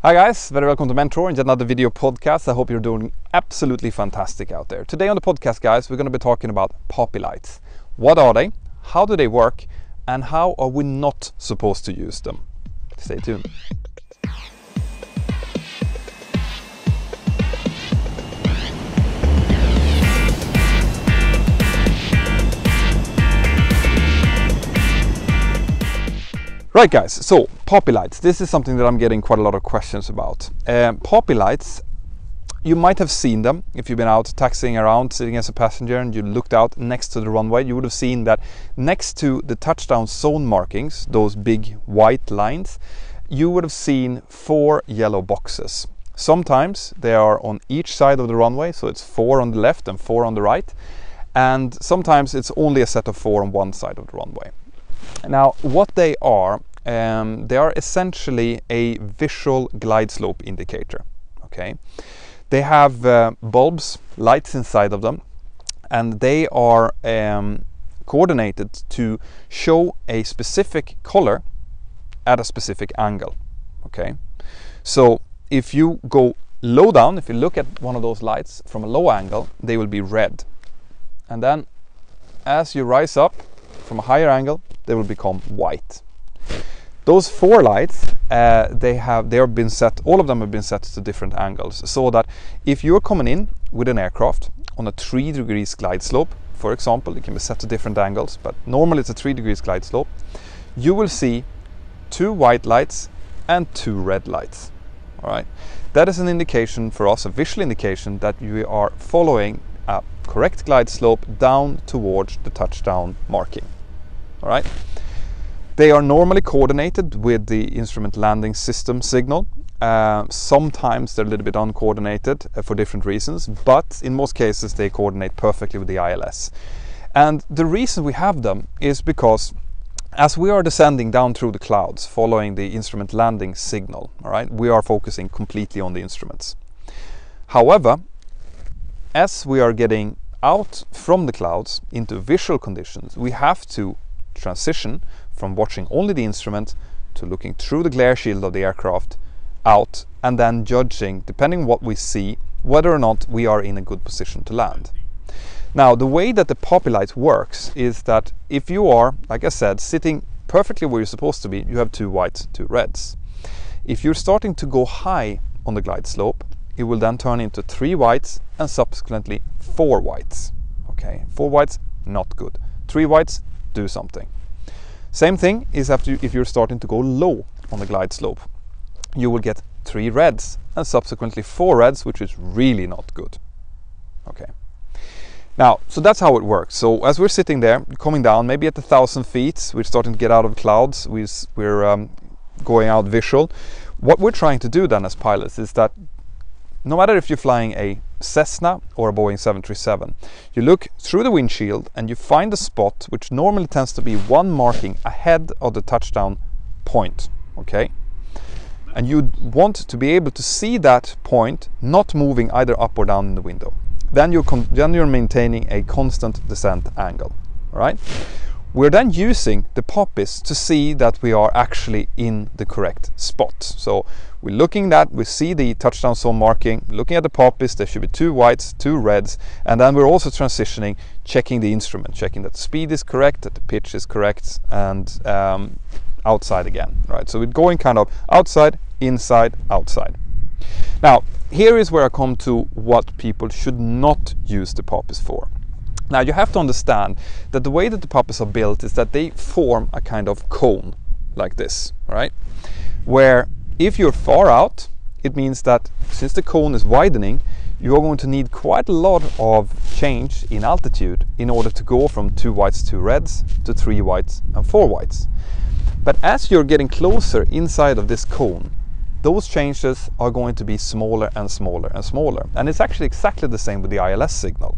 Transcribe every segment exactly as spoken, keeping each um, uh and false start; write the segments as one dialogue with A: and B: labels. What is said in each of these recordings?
A: Hi guys, very welcome to Mentour and yet another video podcast. I hope you're doing absolutely fantastic out there. Today on the podcast, guys, we're going to be talking about PAPI lights. What are they? How do they work? And how are we not supposed to use them? Stay tuned. Right guys, so PAPI lights, this is something that I'm getting quite a lot of questions about. Um, PAPI lights, you might have seen them if you've been out taxiing around, sitting as a passenger and you looked out next to the runway. You would have seen that next to the touchdown zone markings, those big white lines, you would have seen four yellow boxes. Sometimes they are on each side of the runway, so it's four on the left and four on the right. And sometimes it's only a set of four on one side of the runway. Now, what they are, um, they are essentially a visual glide slope indicator. Okay, they have uh, bulbs, lights inside of them, and they are um, coordinated to show a specific color at a specific angle. Okay, so if you go low down, if you look at one of those lights from a low angle, they will be red, and then as you rise up from a higher angle, they will become white. Those four lights, uh, they have they have been set. All of them have been set to different angles, so that if you're coming in with an aircraft on a three degrees glide slope, for example, it can be set to different angles, but normally it's a three degrees glide slope. You will see two white lights and two red lights. All right, that is an indication for us, a visual indication that you are following a correct glide slope down towards the touchdown marking. All right, they are normally coordinated with the instrument landing system signal. Uh, sometimes they're a little bit uncoordinated uh, for different reasons, but in most cases they coordinate perfectly with the I L S. And the reason we have them is because as we are descending down through the clouds following the instrument landing signal, all right, we are focusing completely on the instruments. However, as we are getting out from the clouds into visual conditions, we have to transition from watching only the instrument to looking through the glare shield of the aircraft out, and then judging, depending on what we see, whether or not we are in a good position to land. Now, the way that the PAPI light works is that if you are, like I said, sitting perfectly where you're supposed to be, you have two whites, two reds. If you're starting to go high on the glide slope, it will then turn into three whites and subsequently four whites. Okay, four whites, not good. Three whites, do something. Same thing is after if you're starting to go low on the glide slope. You will get three reds and subsequently four reds, which is really not good. Okay. Now, so that's how it works. So as we're sitting there, coming down, maybe at a thousand feet, we're starting to get out of clouds, we're, we're um, going out visual. What we're trying to do then as pilots is that no matter if you're flying a Cessna or a Boeing seven thirty-seven, you look through the windshield and you find a spot which normally tends to be one marking ahead of the touchdown point, okay? And you want to be able to see that point not moving either up or down in the window. Then you're, con then you're maintaining a constant descent angle, all right? We're then using the PAPIS to see that we are actually in the correct spot. So we're looking at, we see the touchdown zone marking, looking at the PAPIS, there should be two whites, two reds, and then we're also transitioning, checking the instrument, checking that the speed is correct, that the pitch is correct, and um, outside again, right? So we're going kind of outside, inside, outside. Now, here is where I come to what people should not use the PAPIS for. Now, you have to understand that the way that the PAPIS are built is that they form a kind of cone like this, right? Where if you're far out, it means that since the cone is widening, you are going to need quite a lot of change in altitude in order to go from two whites, two reds to three whites and four whites. But as you're getting closer inside of this cone, those changes are going to be smaller and smaller and smaller. And it's actually exactly the same with the I L S signal.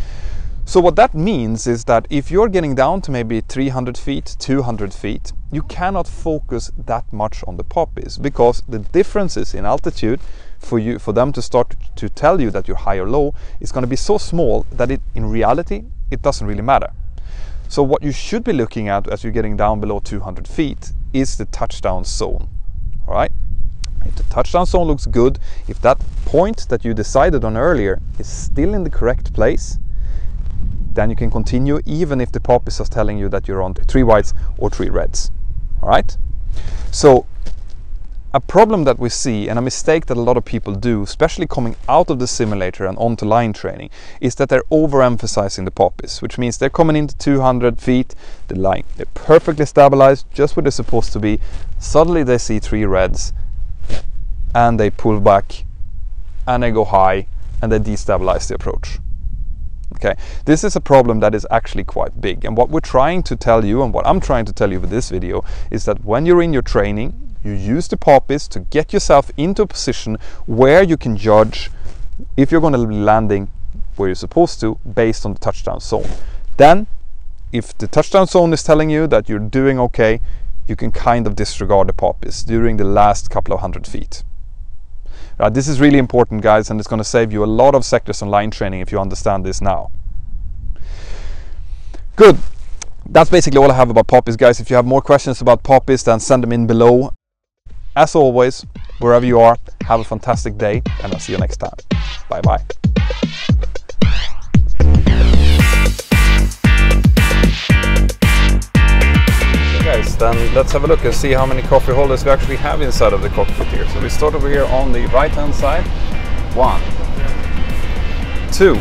A: So what that means is that if you're getting down to maybe three hundred feet, two hundred feet, you cannot focus that much on the PAPIS, because the differences in altitude for you, for them to start to tell you that you're high or low, is going to be so small that it, in reality, it doesn't really matter. So what you should be looking at as you're getting down below two hundred feet is the touchdown zone. All right. If the touchdown zone looks good, if that point that you decided on earlier is still in the correct place, then you can continue even if the PAPIS is telling you that you're on three whites or three reds. All right? So a problem that we see, and a mistake that a lot of people do, especially coming out of the simulator and onto line training, is that they're overemphasizing the PAPIS, which means they're coming into two hundred feet, the line, they're perfectly stabilized, just where they're supposed to be. Suddenly they see three reds, and they pull back, and they go high, and they destabilize the approach. Okay, this is a problem that is actually quite big, and what we're trying to tell you, and what I'm trying to tell you with this video, is that when you're in your training, you use the PAPIS to get yourself into a position where you can judge if you're going to be landing where you're supposed to based on the touchdown zone. Then, if the touchdown zone is telling you that you're doing okay, you can kind of disregard the PAPIS during the last couple of hundred feet. Right, this is really important, guys, and it's going to save you a lot of sectors on line training if you understand this now. Good. That's basically all I have about PAPIS, guys. If you have more questions about PAPIS, then send them in below. As always, wherever you are, have a fantastic day, and I'll see you next time. Bye bye. Guys, then let's have a look and see how many coffee holders we actually have inside of the cockpit here. So we start over here on the right hand side. One, two,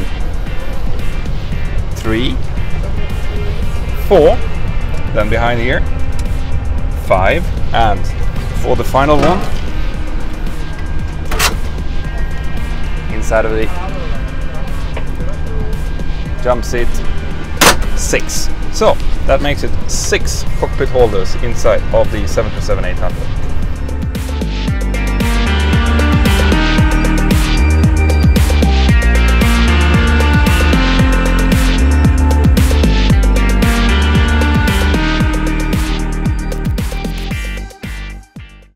A: three, four, then behind here, five, and for the final one, inside of the jump seat, six. So that makes it six cockpit holders inside of the seven twenty-seven eight hundred.